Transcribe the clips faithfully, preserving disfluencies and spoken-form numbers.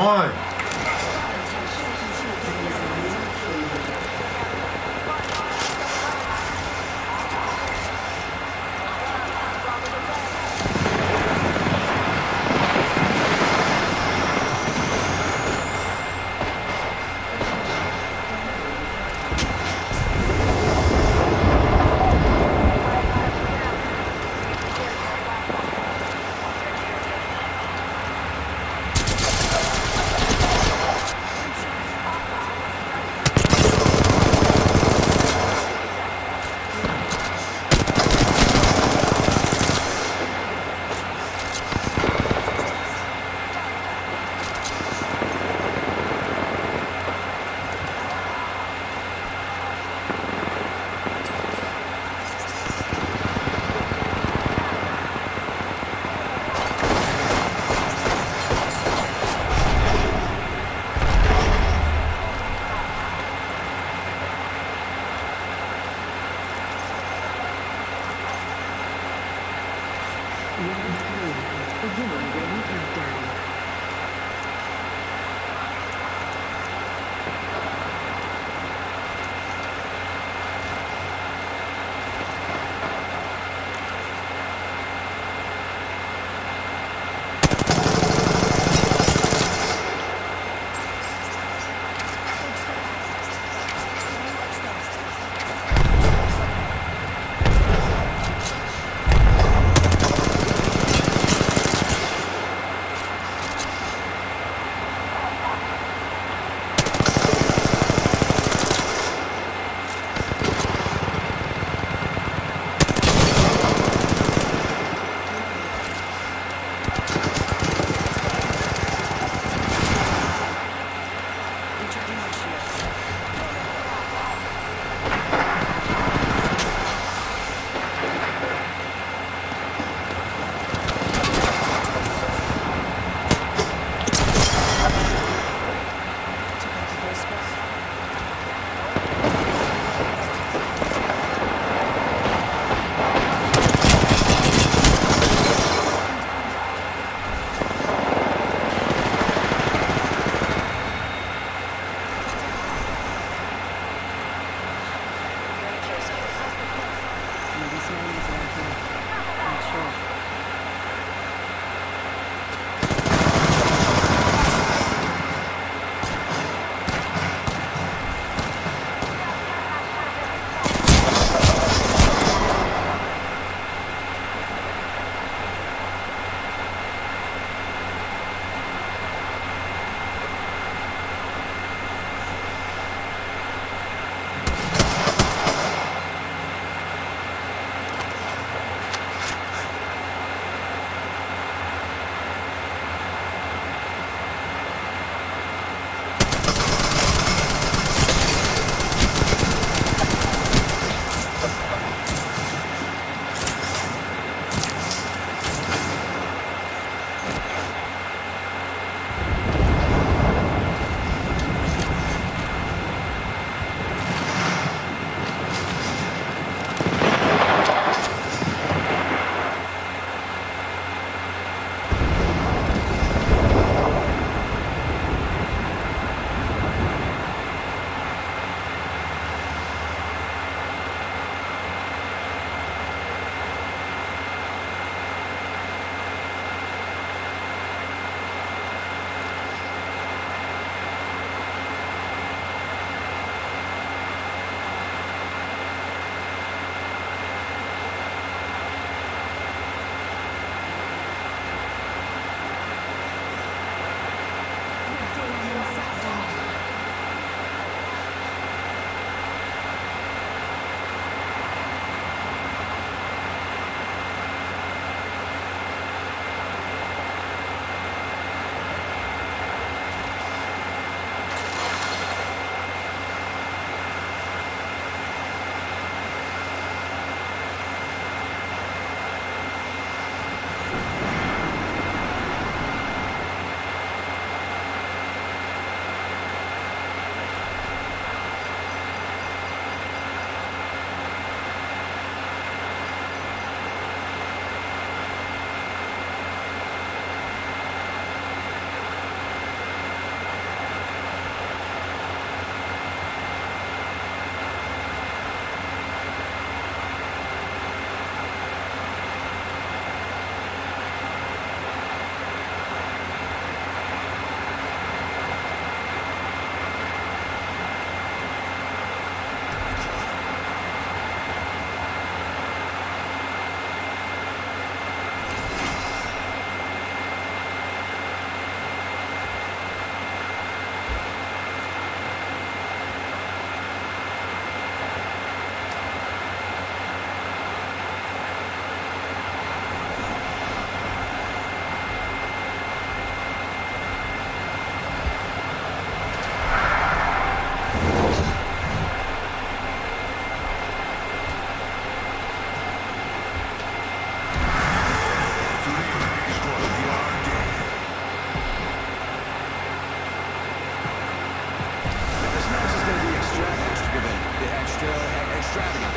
on.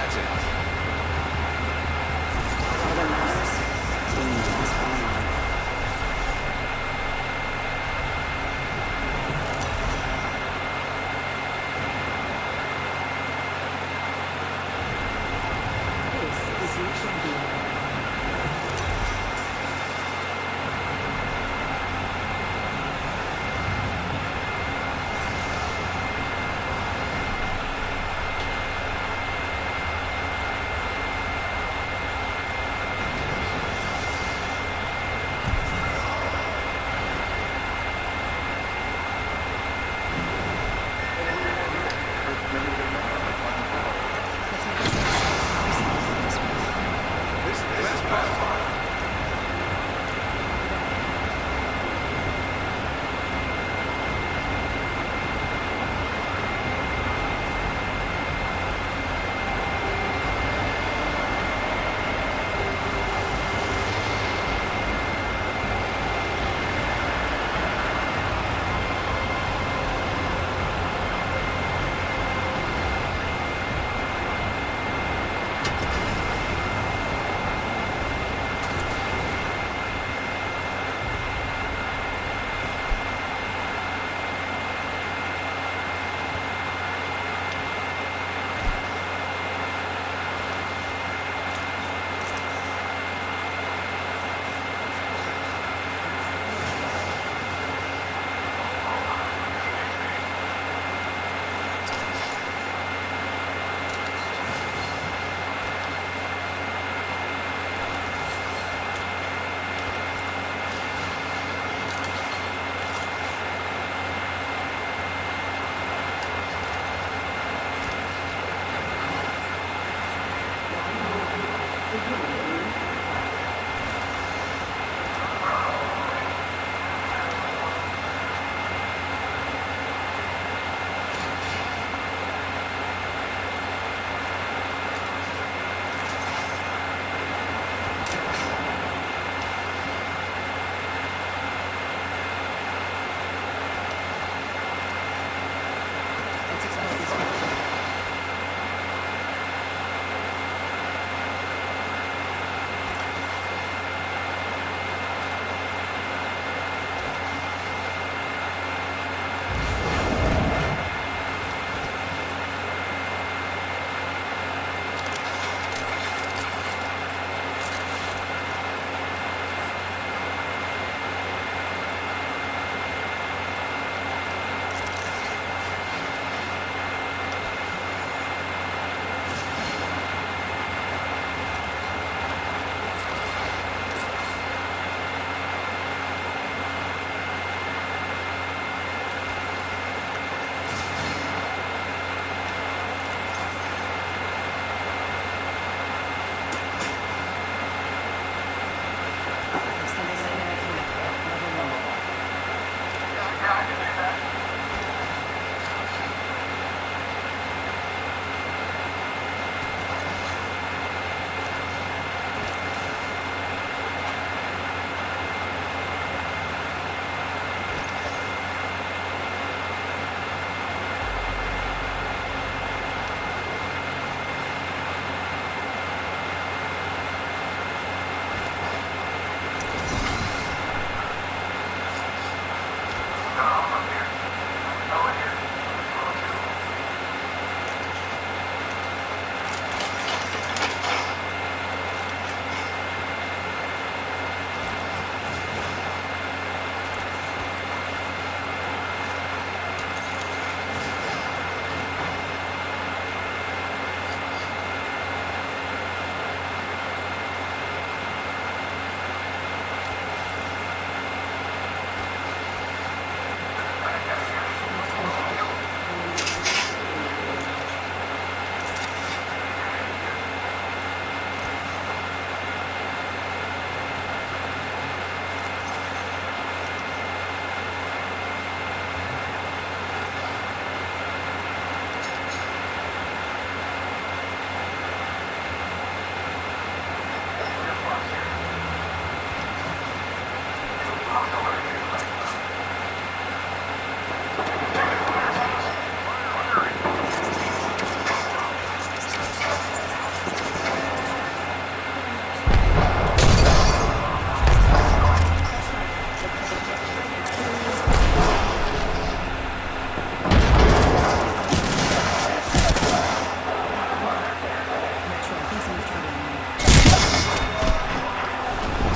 That's it. Other matters. Team last one alive. This is your champion.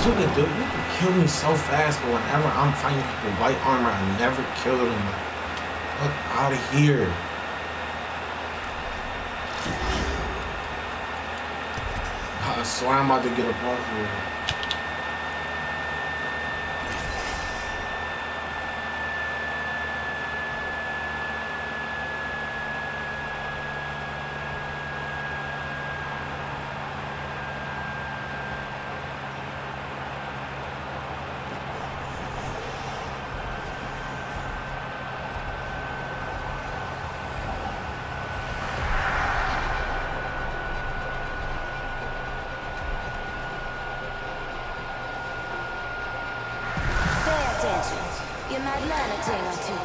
You can do, you can kill me so fast, but whenever I'm fighting people with white armor, I never kill them. Fuck out of here. I swear I'm about to get a ball here. You might learn a thing or two.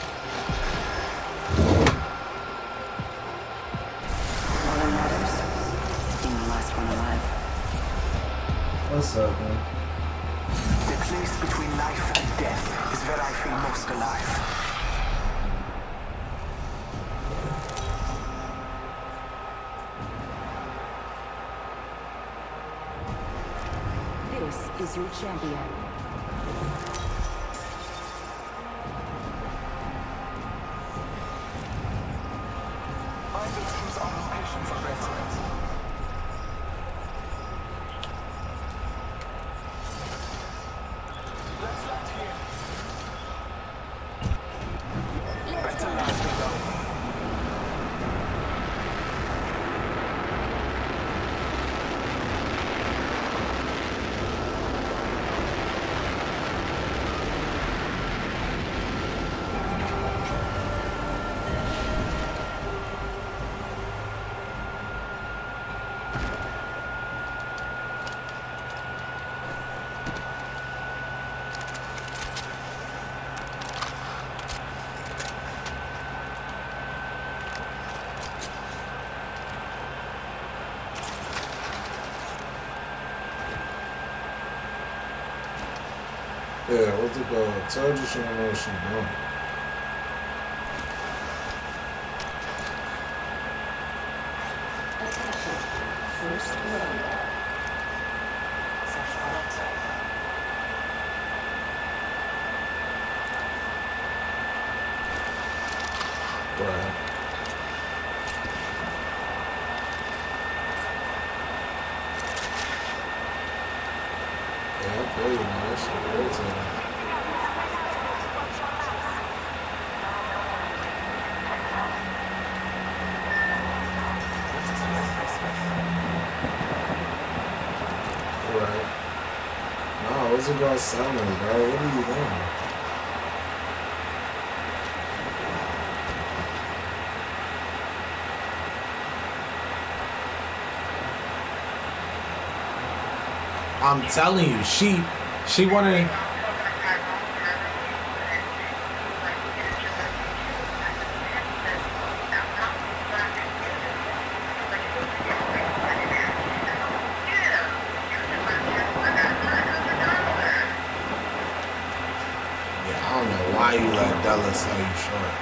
All that matters is being the last one alive. What's up, man? The place between life and death is where I feel most alive. This is your champion. My victims are location for reference. Let's land here. Better land below. Yeah, what's it called? Told you she don't know what she doing. Attention. First round. Right. Yeah, I play you, man. That shit crazy. Right. No, what's it about selling, bro? What are you doing? I'm telling you, she, she wanted. Yeah, I don't know why you let Della sell you short.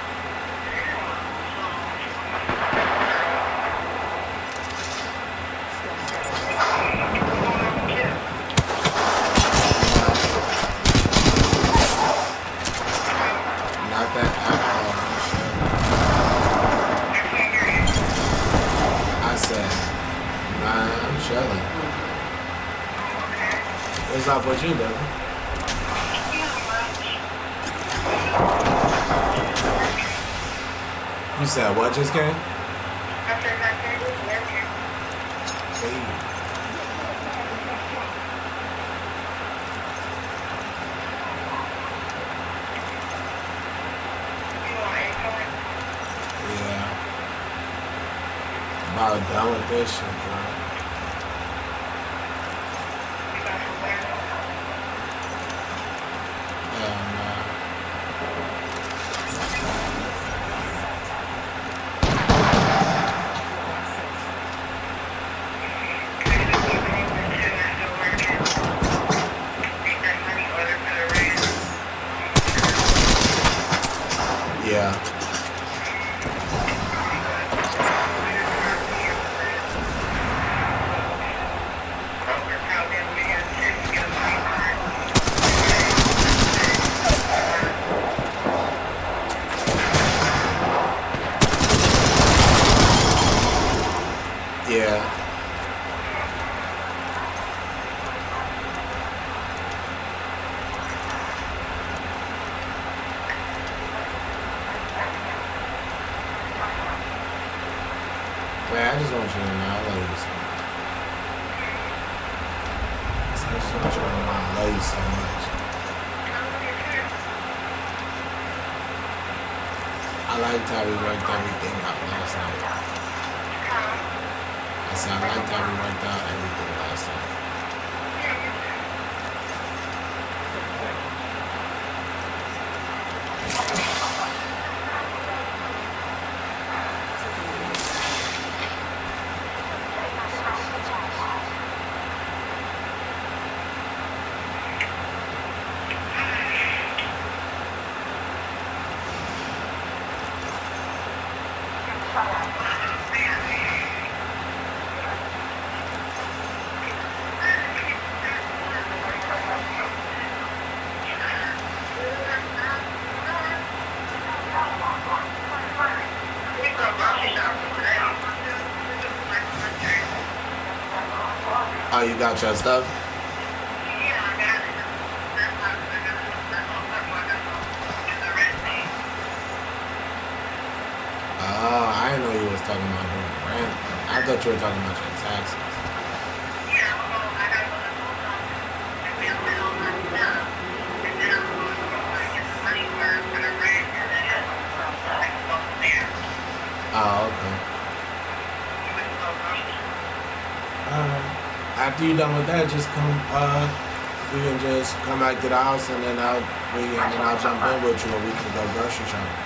Not that alcohol. I said, nah, I'm chilling. What's up with you, baby? You said what just came? Hey. Yeah. About done with this shit, bro. Hell nah. Yeah. love you so much. I liked how we worked everything out last night. I said I liked how we worked out everything last night. Oh, you got your stuff? Oh, I didn't know you was talking about doing rent. I thought you were talking about your taxes. Oh, okay. Uh, after you're done with that, just come. Uh, we can just come back to the house, and then I'll we and then I'll jump in with you, and we can go grocery shopping.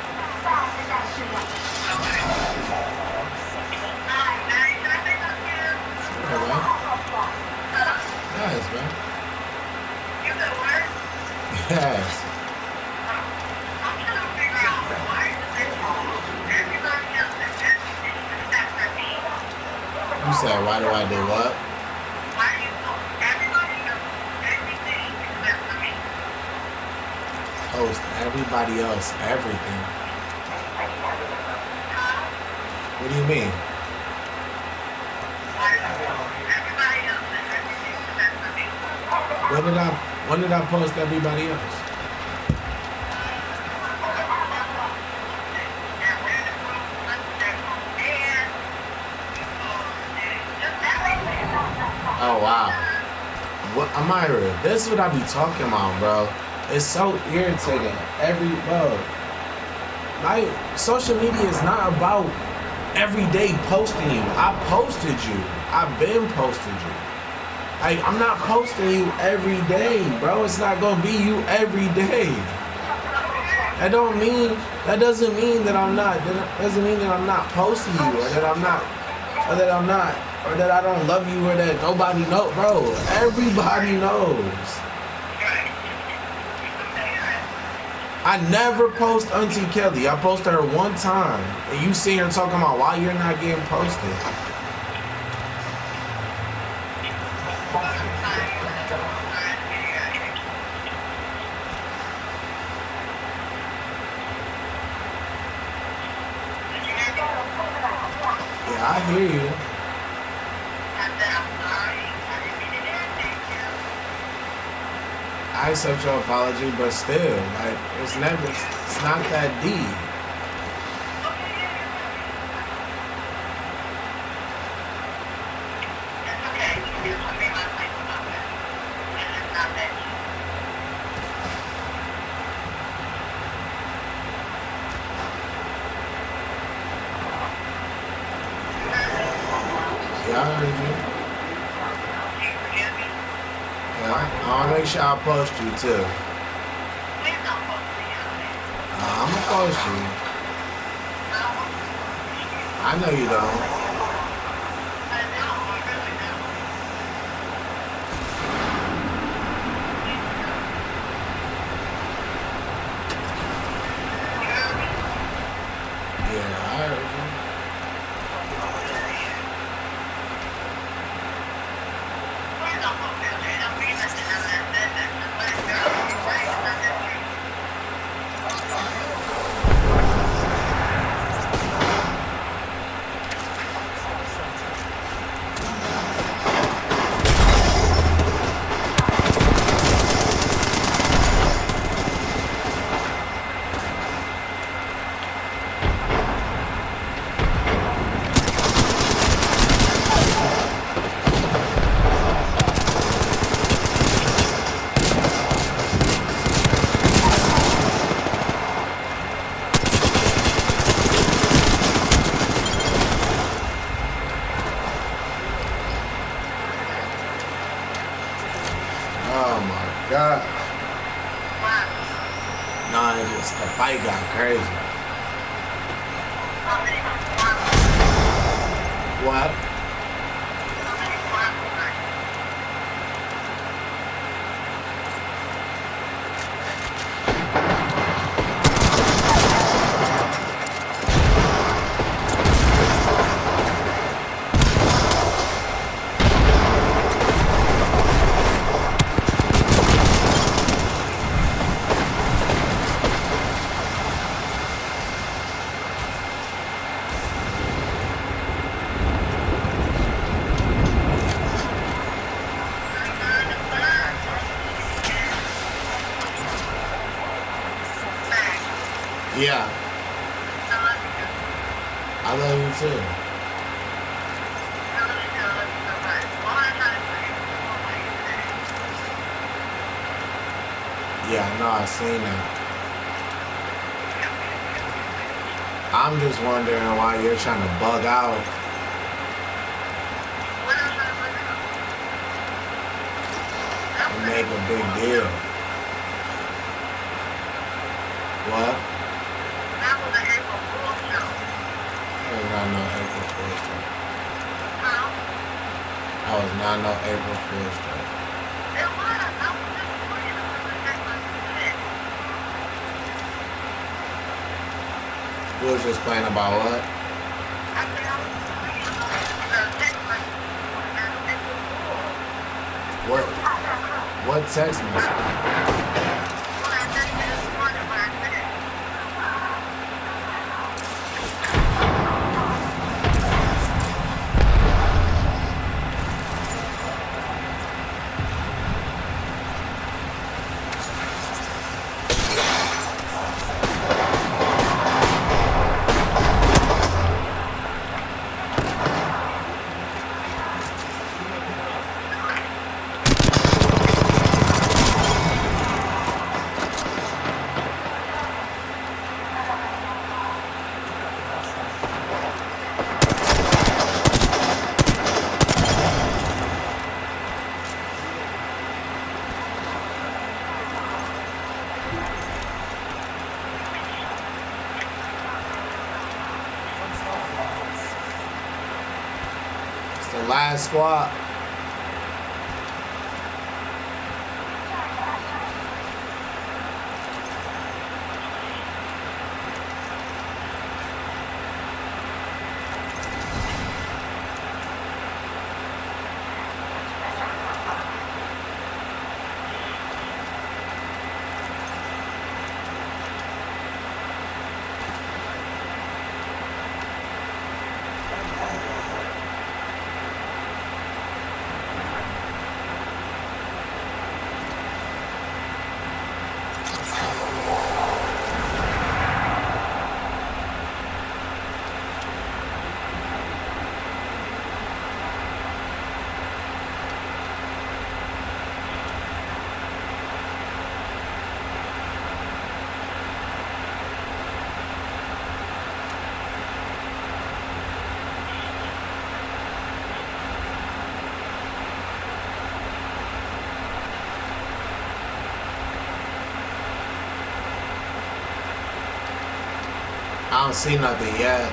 Okay, man. Yes, man. Yes. You said, why do I do what? Post everybody else everything. What do you mean? When did I when did I post everybody else? Oh wow. What Amira, this is what I be talking about, bro. It's so irritating. Every bro. Like social media is not about every day posting you. I posted you. I've been posted you. Like I'm not posting you every day, bro. It's not gonna be you every day. That don't mean that doesn't mean that I'm not that doesn't mean that I'm not posting you or that I'm not or that I'm not or that I don't love you or that nobody knows, bro. Everybody knows. I never post Auntie Kelly. I posted her one time. And you see her talking about why you're not getting posted. Yeah, I hear you. I accept your apology, but still, like, it's never, it's not that deep. Yeah, I heard you. I'll make sure I post you too. Uh, I'm gonna post you. I know you don't. Yeah, I heard you. Oh my god. Nah, it just the fight got crazy. What? Yeah. I love you too. Yeah, I know, I seen that. I'm just wondering why you're trying to bug out. And make a big deal. What? That was an April Fool's show. That was not no April Fool's show. Huh? That was not no April Fool's show. It was. I was just playing it with the text message. You was just playing about what? I said I was playing about the text message and April Fool's. What? What text message? The last squad. I don't see nothing yet.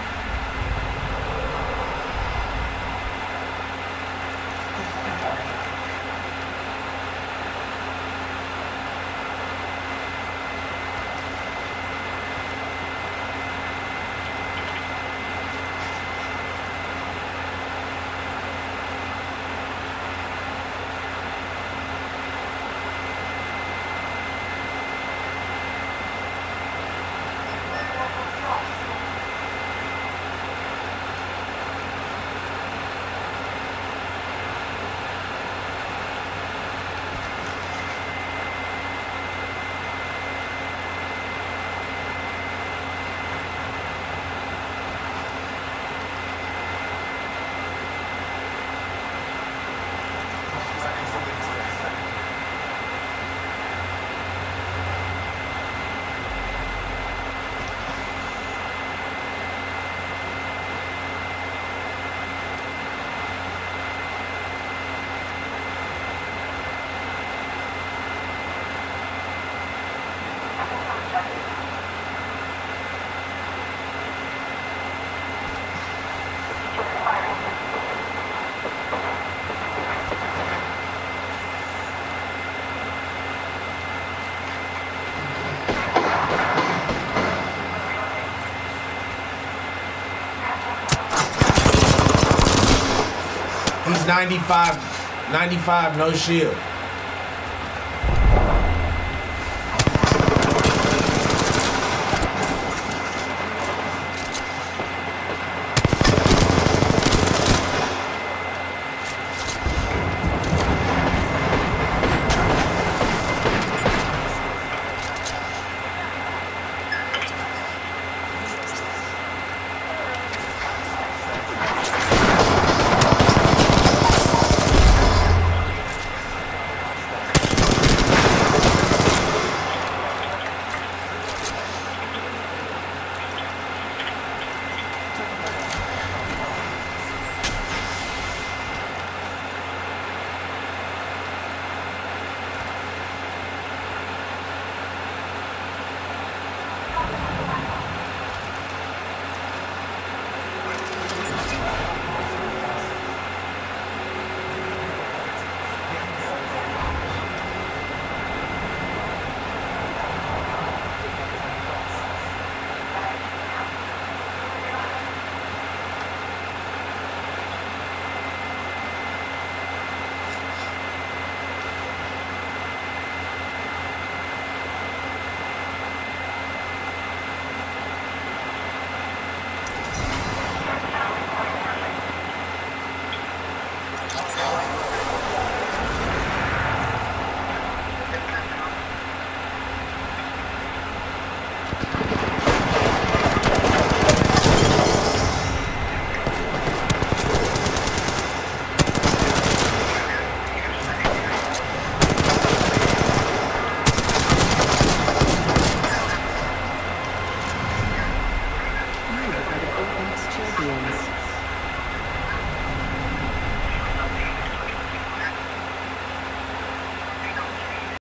ninety-five, ninety-five, no shield.